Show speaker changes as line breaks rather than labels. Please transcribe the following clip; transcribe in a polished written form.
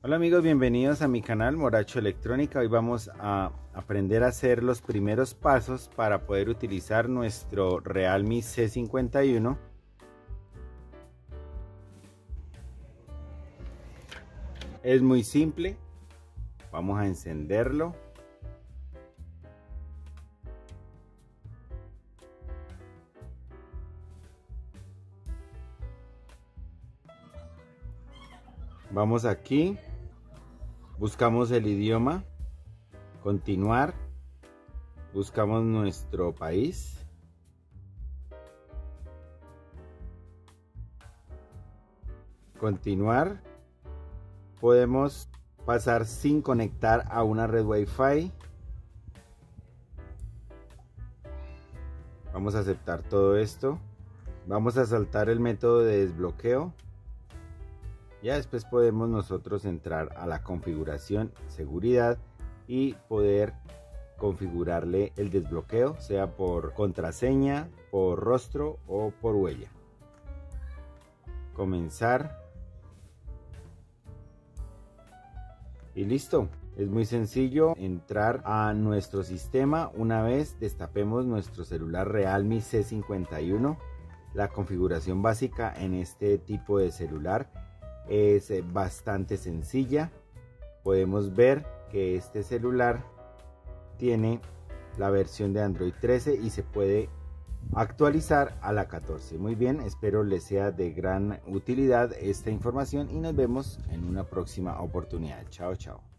Hola amigos, bienvenidos a mi canal Moracho Electrónica. Hoy vamos a aprender a hacer los primeros pasos para poder utilizar nuestro Realme C51. Es muy simple, vamos a encenderlo. Vamos aquí, buscamos el idioma, continuar, buscamos nuestro país, continuar, podemos pasar sin conectar a una red Wi-Fi, vamos a aceptar todo esto, vamos a saltar el método de desbloqueo. Ya después podemos nosotros entrar a la configuración seguridad y poder configurarle el desbloqueo, sea por contraseña, por rostro o por huella. Comenzar. Y listo. Es muy sencillo entrar a nuestro sistema una vez destapemos nuestro celular Realme C51. La configuración básica en este tipo de celular es bastante sencilla. Podemos ver que este celular tiene la versión de Android 13 y se puede actualizar a la 14. Muy bien, espero les sea de gran utilidad esta información y nos vemos en una próxima oportunidad. Chao, chao.